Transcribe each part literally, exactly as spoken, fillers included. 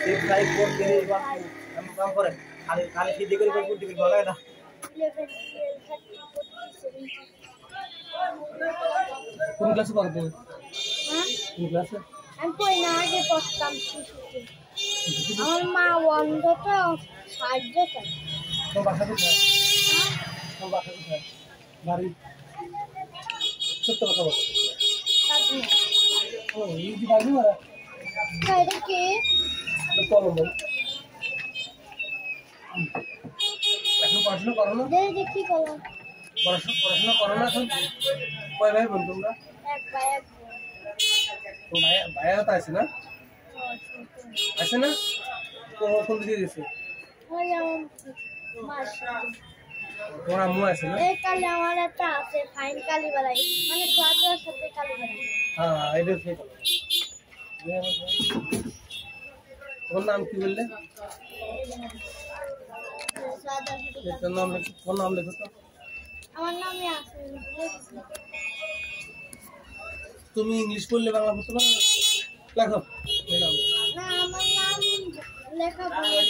fry করতে আমি কাম করে খালি খালি সিদ্ধি করে করে করতে ভালো লাগে না কোন ক্লাসে পড়ো তুমি হ্যাঁ কোন ক্লাসে আমি কই না আগে পড়তাম শিশুতে আমার মা অন্ধটা সাহায্য করে তো বাসা কোথায় তো বাসা কোথায় বাড়ি সত্য কথা বলো ও এই যে বাড়ি মারা বাইরে কে তো কলম বল এখন পড়াশোনা করো না দে দেখি করো পড়াশোনা পড়াশোনা করো না এখন কয় ভাই বোন তোমরা এক ভাই এক তো ভাই ভাইয়া তো আছে না আছে না তো কোন দিকে গেছে ওই আমার মাস তোমার আম্মু আছে না এই কালে আমার একটা আছে ফাইন কালি বালাই মানে সোয়াদার সাথে কালি বালাই হ্যাঁ এটা ঠিক তোমার নাম কি বললে সোয়াদার সাথে তোর নাম লেখো কোন নাম লেখো তো আমার নামই আছে তুমি ইংলিশ পড়লে বাংলা পড়তে পারো লেখো এই নাম না আমার নাম লেখা বলে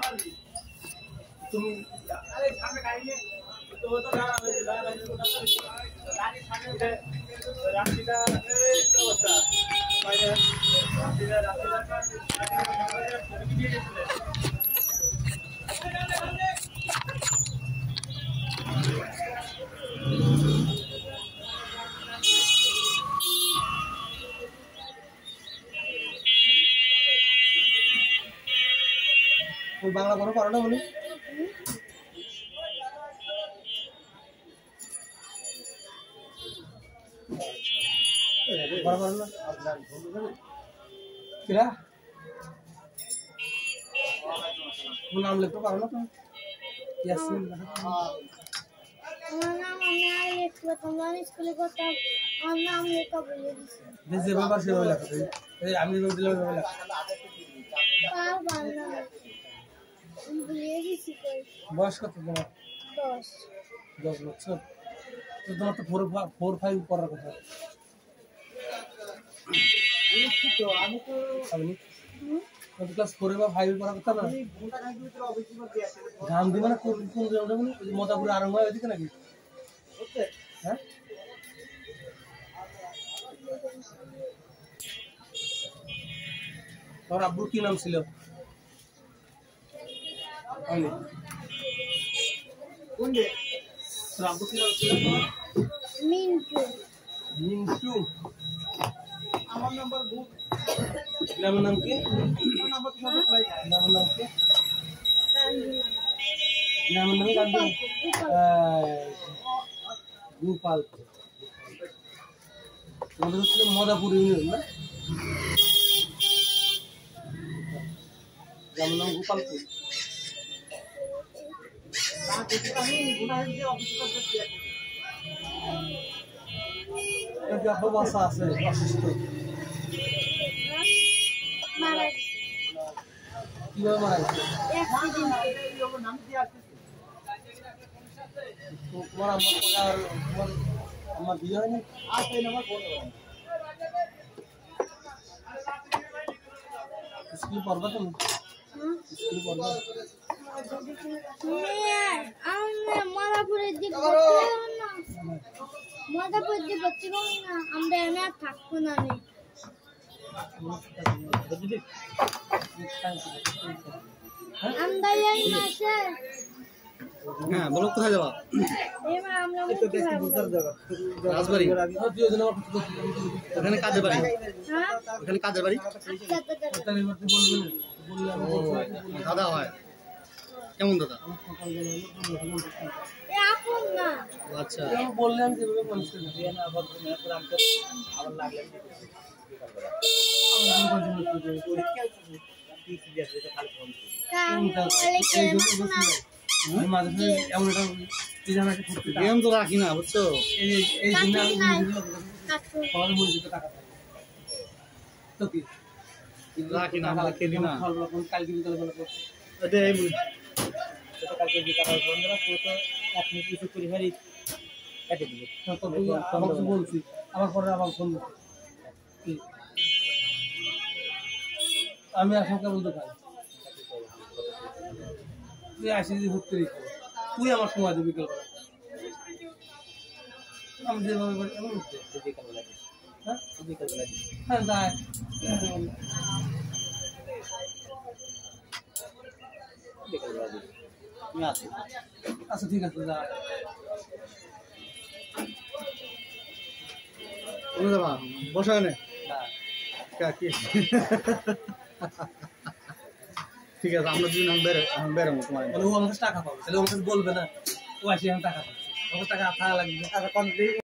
তুমি আরে সামনে গাড়ি নিয়ে তো তো দাঁড়া হয়েছে দাঁড়া গাড়ি সামনে রাস্তাটা এই কি অবস্থা বাইরে রাস্তাটা রাস্তাটা ছবি দিয়ে দিয়েছিলে তুমি বাংলা পড়ো পারো না বলি পড়া পারো না কিরা তোমার নাম লিখতে পারো না তুমি ইয়াসিন আমার নাম আমি আগে লিখবো তোমরা স্কুলে করতাম আমার নাম লেখা বলে দিছি যে ব্যাপার সেভাবে লেখো এই আমি যেভাবে দিলাম ওইভাবে লেখো পার বাংলা আমি ভুলিয়ে গেছি কই বয়স কত তোমার দশ দশ বছর তো তোমার তো ফোর ফোর ফাইভ পড়ার কথা তো আমি তো আমি তো ক্লাস ফোরে বা ফাইভে পড়ার কথা না ঘাম দিবে না কোন কোন জায়গাটা মানে মজাপুরে আরম্ভ হয় ওইদিকে নাকি হ্যাঁ তোমার আব্বুর কি নাম ছিল কোন রে তোর আব্বুর কি নাম ছিল মিন্টু মিন্টু আমার নাম্বার বুক গ্রামের নাম কি নাম্বার গ্রামের নাম কি গ্রামের নাম গান্ধী গোপাল তোমাদের হচ্ছে মদাপুর ইউনিয়ন না গ্রামের নাম গোপালপুর বাসা আছে অসুস্থ মারা কিভাবে মারা গেছে তোমার আমার তোমার আমার বিয়ে হয়নি স্কুল পড়বা তুমি স্কুল পড়বা মাদাপুরের দিক মাদাপুরের দিক ভর্তি করুন না আমরা এমনি আর থাকবো না আমরা এই মাসে হ্যাঁ বলো কোথায় যাবা এবার আমরা রাজবাড়ি ওখানে কাজের বাড়ি হ্যাঁ ওখানে কাজের বাড়ি দাদা হয় কেমন দাদা আপন না আচ্ছা বললেন যেভাবে মানুষকে গেম তো রাখি না বুঝছো এই দিনে আমি টাকা তো কি রাখি না আমরা খেলি না কালকে বিকালে কালকে বিকালে বন্ধুরা তো তো এক মিনিট কিছু করে ফেলি কেটে দিবে তো বলছি আমার পরে আবার ফোন আমি আসাম কেবল দোকান তুই আসি যদি ঘুরতে তুই আমার সময় দিবি বিকেল আমি যেভাবে বলি এমন বিকেল বেলা হ্যাঁ বিকেল বেলা হ্যাঁ তাই বিকেল বেলা তুমি আসি আচ্ছা ঠিক আছে যা কোন যাবা বসা কেন কি ঠিক আছে আমরা দুজন আমি বেরো আমি বেরোবো তোমার ও আমার টাকা পাবো তাহলে ও আমাকে বলবে না ও আসি আমি টাকা পাচ্ছি আমার টাকা থাকা লাগবে টাকা কম